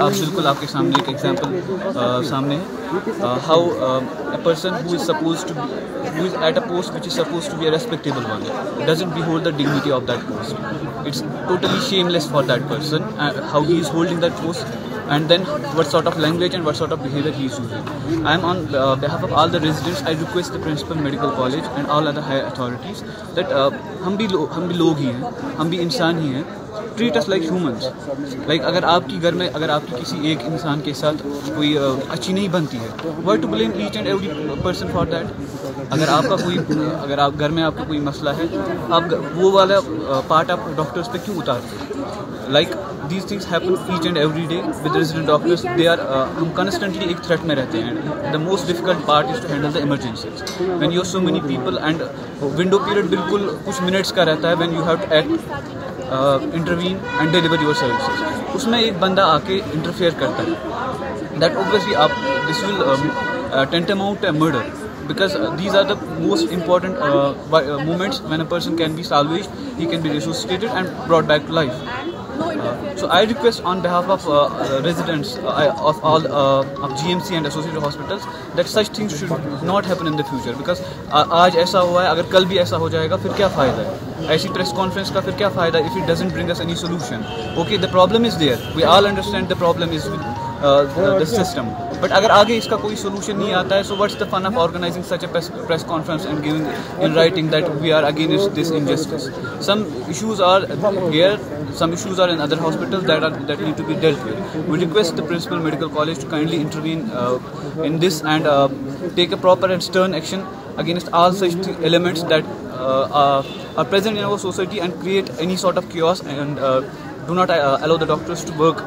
आप बिल्कुल आपके सामने एक एग्जांपल सामने है how a person who is at a post which is supposed to be a respectable one doesn't behold the dignity of that post. It's totally shameless for that person how he is holding that post, and then what sort of language and what sort of behavior he is using. I am on behalf of all the residents, I request the Principal Medical College and all other higher authorities that हम भी लोग ही हैं, हम भी इंसान ही हैं, treat us like humans. Like अगर आपकी घर में अगर आपकी किसी एक इंसान के साथ कोई अच्छी नहीं बनती है, why to blame each and every person for that. अगर आप घर में आपका कोई मसला है, आप वो वाला पार्ट आप डॉक्टर्स पे क्यों उतारते हैं? Like these things happen each and every day with resident doctors. They are हम constantly एक threat में रहते हैं. The most difficult part is to handle the emergencies when you have so many people and window period बिल्कुल कुछ minutes का रहता है when you have to act, intervene and deliver your services. उसमें एक बंदा आके interfere करता है. That obviously this will tantamount to a murder. Because these are the most important moments when a person can be salvaged, he can be resuscitated and brought back to life. So I request on behalf of residents of all of GMC and associated hospitals that such things should not happen in the future. Because आज ऐसा हुआ है, अगर कल भी ऐसा हो जाएगा फिर क्या फ़ायदा है? ऐसी प्रेस कॉन्फ्रेंस का फिर क्या फ़ायदा if it doesn't bring us any solution? Okay, the problem is there. We all understand the problem is with the system. But अगर आगे इसका कोई solution नहीं आता है, so what's the fun of organizing such a press conference and giving in writing that we are against this injustice? Some issues are here, some issues are in other hospitals that need to be dealt with. We request the Principal Medical College to kindly intervene in this and take a proper and stern action against all such elements that are present in our society and create any sort of chaos and do not allow the doctors to work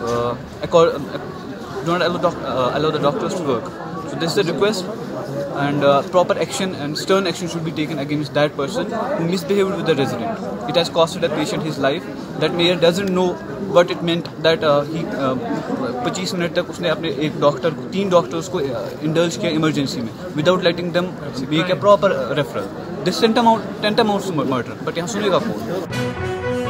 do not allow the doctors to work. So this is a request, and proper action and stern action should be taken against that person who misbehaved with the resident. It has costed a patient his life. That mayor doesn't know what it meant that he 25 minute तक उसने अपने एक doctor को 3 doctors को indulge किया emergency में without letting them make a proper referral. This tantamounts to murder. But यहाँ सुनेगा कौन?